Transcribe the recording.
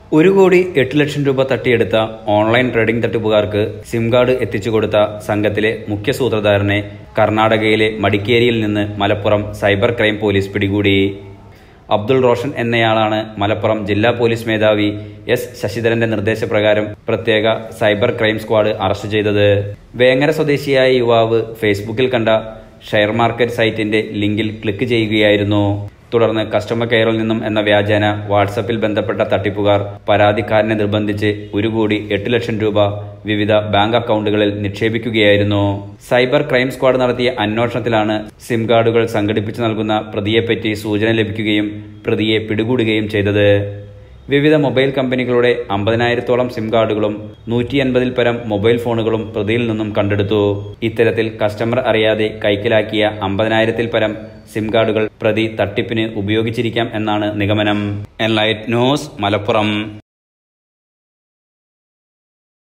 1,08,00,000 രൂപ തട്ടിയെടുത്ത online trading തട്ടിപ്പുകാർക്ക് സിം കാർഡ് എത്തിച്ചു കൊടുത്ത സംഘത്തിലെ മുഖ്യ സൂത്രധാരനെ കർണാടകയിലെ മടിക്കേരിയിൽ നിന്ന് മലപ്പുറം സൈബർ ക്രൈം പോലീസ് പിടികൂടി. അബ്ദുൾ റോഷൻ എന്നയാളാണ് മലപ്പുറം ജില്ലാ പോലീസ് മേധാവി എസ് ശശിധരന്റെ നിർദ്ദേശപ്രകാരം പ്രത്യേക സൈബർ ക്രൈം സ്ക്വാഡ് അറസ്റ്റ് ചെയ്തത്. വേങ്ങര സ്വദേശിയായ യുവാവ് ഫേസ്ബുക്കിൽ കണ്ട ഷെയർ മാർക്കറ്റ് സൈറ്റിന്റെ ലിങ്കിൽ ക്ലിക്ക് ചെയ്യുകയായിരുന്നു. തുടർന്ന് കസ്റ്റമർ കെയറിൽ നിന്നും എന്ന വ്യാജേന വാട്സാപ്പിൽ ബന്ധപ്പെട്ട തട്ടിപ്പുകാർ പരാതിക്കാരനെ നിർബന്ധിച്ച് 1,08,00,000 രൂപ വിവിധ ബാങ്ക് അക്കൗണ്ടുകളിൽ നിക്ഷേപിക്കുകയായിരുന്നു. സൈബർ ക്രൈം സ്ക്വാഡ് നടത്തിയ അന്വേഷണത്തിലാണ് സിം കാർഡുകൾ സംഘടിപ്പിച്ചു നൽകുന്ന പ്രതിയെപ്പറ്റി സൂചന ലഭിക്കുകയും പ്രതിയെ പിടികൂടുകയും ചെയ്തത്. വിവിധ മൊബൈൽ കമ്പനികളുടെ 50,000-ഓളം സിം കാർഡുകളും 180-ൽ പരം മൊബൈൽ ഫോണുകളും പ്രതിയിൽ നിന്നും കണ്ടെടുത്തു. ഇത്തരത്തിൽ കസ്റ്റമർ അറിയാതെ കൈക്കലാക്കിയ 50,000-ൽ പരം സിം കാർഡുകൾ പ്രതി തട്ടിപ്പിന് ഉപയോഗിച്ചിരിക്കാം എന്നാണ് നിഗമനം. Enlight news, Malappuram.